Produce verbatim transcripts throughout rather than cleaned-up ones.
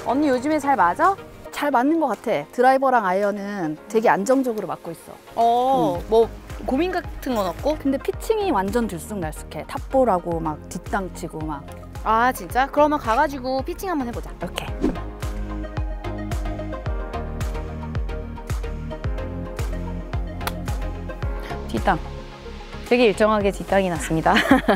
언니 요즘에 잘 맞아? 잘 맞는 것 같아. 드라이버랑 아이언은 되게 안정적으로 맞고 있어. 어, 응. 뭐 고민 같은 건 없고? 근데 피칭이 완전 들쑥날쑥해. 탑볼하고 막 뒷땅 치고 막. 아 진짜? 그러면 가가지고 피칭 한번 해보자. 이렇게. 뒷땅. 되게 일정하게 뒷땅이 났습니다.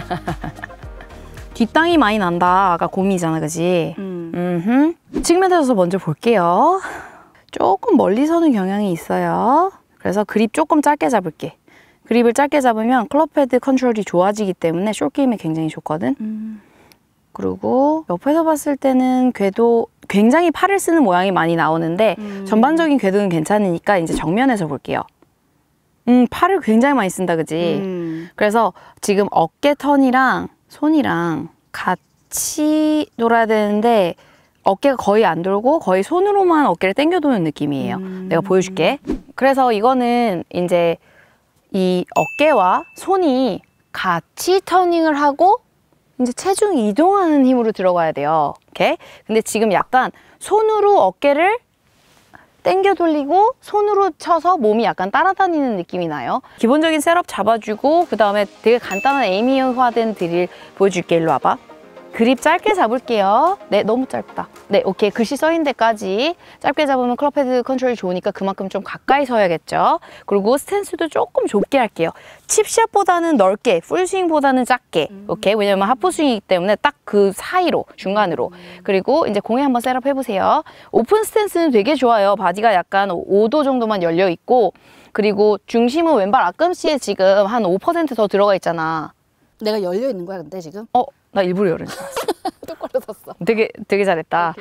뒷땅이 많이 난다. 아까 고민이잖아, 그지? 음. 음흠. 측면에서 먼저 볼게요. 조금 멀리 서는 경향이 있어요. 그래서 그립 조금 짧게 잡을게. 그립을 짧게 잡으면 클럽 헤드 컨트롤이 좋아지기 때문에 숏게임에 굉장히 좋거든. 음. 그리고 옆에서 봤을 때는 궤도 굉장히 팔을 쓰는 모양이 많이 나오는데 음. 전반적인 궤도는 괜찮으니까 이제 정면에서 볼게요. 음, 팔을 굉장히 많이 쓴다, 그지? 음. 그래서 지금 어깨 턴이랑 손이랑 같이 돌아야 되는데 어깨가 거의 안 돌고 거의 손으로만 어깨를 당겨 도는 느낌이에요. 음. 내가 보여줄게. 그래서 이거는 이제 이 어깨와 손이 같이 터닝을 하고 이제 체중 이동하는 힘으로 들어가야 돼요. 오케이? 근데 지금 약간 손으로 어깨를 당겨 돌리고 손으로 쳐서 몸이 약간 따라다니는 느낌이 나요. 기본적인 셋업 잡아주고 그 다음에 되게 간단한 에이미화된 드릴 보여줄게. 일로 와봐. 그립 짧게 잡을게요. 네, 너무 짧다. 네, 오케이. 글씨 써있는 데까지 짧게 잡으면 클럽 헤드 컨트롤이 좋으니까 그만큼 좀 가까이 서야겠죠. 그리고 스탠스도 조금 좁게 할게요. 칩샷보다는 넓게, 풀스윙보다는 작게. 음. 오케이? 왜냐면 하프스윙이기 때문에 딱 그 사이로, 중간으로. 그리고 이제 공에 한번 셋업 해보세요. 오픈 스탠스는 되게 좋아요. 바디가 약간 오 도 정도만 열려있고 그리고 중심은 왼발 앞꿈치에 지금 한 오 퍼센트 더 들어가 있잖아. 내가 열려 있는 거야, 근데 지금? 어? 나 일부러 열은 줄 알았어. 똑바로 섰어. 되게 되게 잘했다.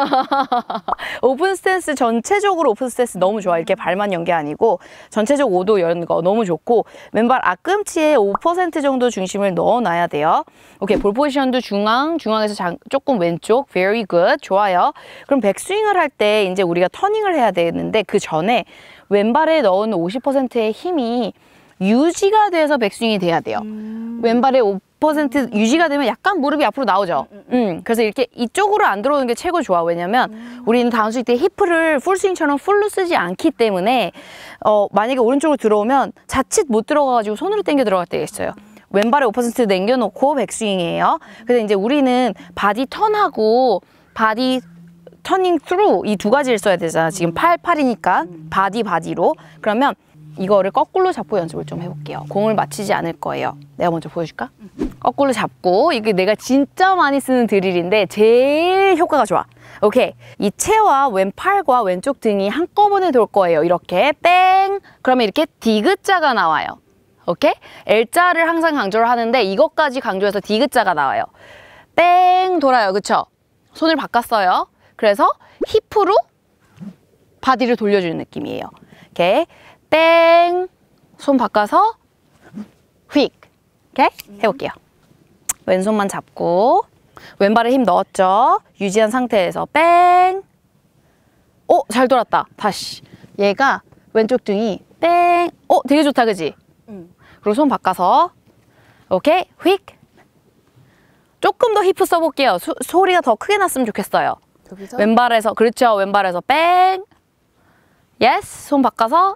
오픈 스탠스 전체적으로 오픈 스탠스 너무 좋아. 이렇게 발만 연 게 아니고 전체적 오 도 여는 거 너무 좋고 왼발 앞꿈치에 오 퍼센트 정도 중심을 넣어놔야 돼요. 오케이, 볼 포지션도 중앙, 중앙에서 장, 조금 왼쪽. Very good. 좋아요. 그럼 백스윙을 할 때 이제 우리가 터닝을 해야 되는데 그 전에 왼발에 넣은 오십 퍼센트의 힘이 유지가 돼서 백스윙이 돼야 돼요. 음. 왼발에 오 퍼센트 유지가 되면 약간 무릎이 앞으로 나오죠. 음, 음, 음. 음, 그래서 이렇게 이쪽으로 안 들어오는 게 최고 좋아. 왜냐면 음. 우리는 다운스윙 때 히프를 풀스윙처럼 풀로 쓰지 않기 때문에 어, 만약에 오른쪽으로 들어오면 자칫 못 들어가가지고 손으로 당겨 들어갈 때가 있어요. 왼발에 오 퍼센트 남겨놓고 백스윙이에요. 그래서 이제 우리는 바디 턴하고 바디 터닝 스루 이 두 가지를 써야 되잖아. 지금 팔, 팔이니까 바디, 바디로. 그러면 이거를 거꾸로 잡고 연습을 좀 해볼게요. 공을 맞히지 않을 거예요. 내가 먼저 보여줄까? 거꾸로 잡고 이게 내가 진짜 많이 쓰는 드릴인데 제일 효과가 좋아. 오케이. 이 채와 왼팔과 왼쪽 등이 한꺼번에 돌 거예요. 이렇게 뺑! 그러면 이렇게 디귿자가 나와요. 오케이? L자를 항상 강조를 하는데 이것까지 강조해서 디귿자가 나와요. 뺑! 돌아요. 그쵸? 손을 바꿨어요. 그래서 힙으로 바디를 돌려주는 느낌이에요. 오케이? 땡! 손 바꿔서 휙! 이렇게 해볼게요. 왼손만 잡고 왼발에 힘 넣었죠? 유지한 상태에서 뺑! 오! 잘 돌았다. 다시. 얘가 왼쪽 등이 뺑! 오! 되게 좋다, 그지? 응. 그리고 손 바꿔서 오케이? 휙! 조금 더 힙 써볼게요. 소, 소리가 더 크게 났으면 좋겠어요. 여기서? 왼발에서, 그렇죠. 왼발에서 뺑! 예스! 손 바꿔서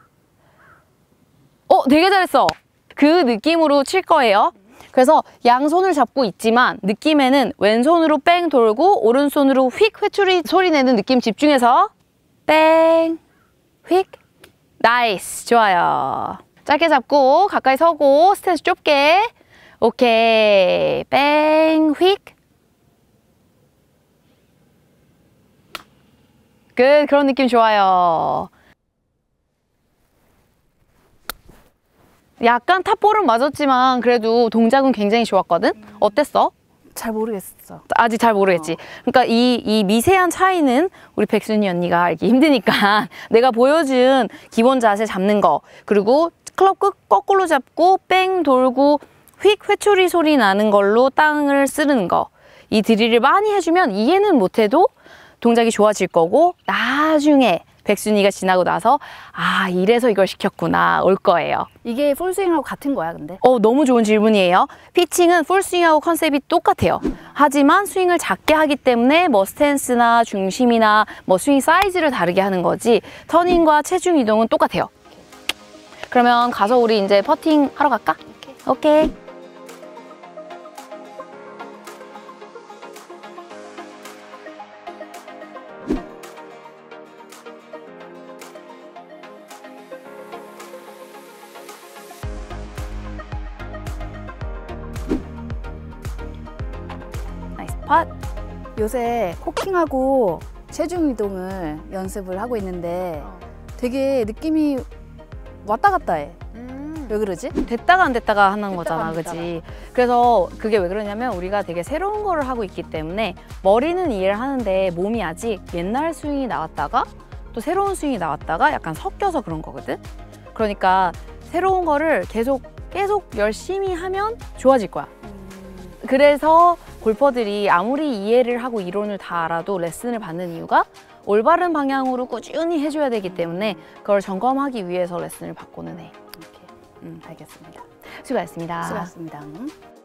어, 되게 잘했어. 그 느낌으로 칠 거예요. 그래서 양손을 잡고 있지만 느낌에는 왼손으로 뺑 돌고 오른손으로 휙 회초리 소리 내는 느낌 집중해서 뺑, 휙. 나이스. 좋아요. 짧게 잡고 가까이 서고 스탠스 좁게. 오케이. 뺑, 휙. 끝. 그런 느낌 좋아요. 약간 탑볼은 맞았지만 그래도 동작은 굉장히 좋았거든? 어땠어? 잘 모르겠어. 아직 잘 모르겠지. 그러니까 이, 이 미세한 차이는 우리 백순이 언니가 알기 힘드니까 내가 보여준 기본 자세 잡는 거 그리고 클럽 끝 거꾸로 잡고 뺑 돌고 휙 회초리 소리 나는 걸로 땅을 쓰는 거 이 드릴을 많이 해주면 이해는 못해도 동작이 좋아질 거고 나중에 백순위가 지나고 나서 아 이래서 이걸 시켰구나 올 거예요. 이게 풀스윙하고 같은 거야, 근데? 어 너무 좋은 질문이에요. 피칭은 풀스윙하고 컨셉이 똑같아요. 하지만 스윙을 작게 하기 때문에 뭐 스탠스나 중심이나 뭐 스윙 사이즈를 다르게 하는 거지 터닝과 체중 이동은 똑같아요. 그러면 가서 우리 이제 퍼팅 하러 갈까? 오케이. 오케이. 나이스 팟. 요새 코킹하고 체중 이동을 연습을 하고 있는데 되게 느낌이 왔다 갔다 해. 왜 그러지? 됐다가 안 됐다가 하는 됐다가 거잖아, 안 됐다가. 그치? 그래서 그게 왜 그러냐면 우리가 되게 새로운 거를 하고 있기 때문에 머리는 이해를 하는데 몸이 아직 옛날 스윙이 나왔다가 또 새로운 스윙이 나왔다가 약간 섞여서 그런 거거든? 그러니까 새로운 거를 계속 계속 열심히 하면 좋아질 거야. 그래서 골퍼들이 아무리 이해를 하고 이론을 다 알아도 레슨을 받는 이유가 올바른 방향으로 꾸준히 해줘야 되기 때문에 그걸 점검하기 위해서 레슨을 받고는 해. 이렇게. 음, 알겠습니다. 수고하셨습니다. 수고하셨습니다.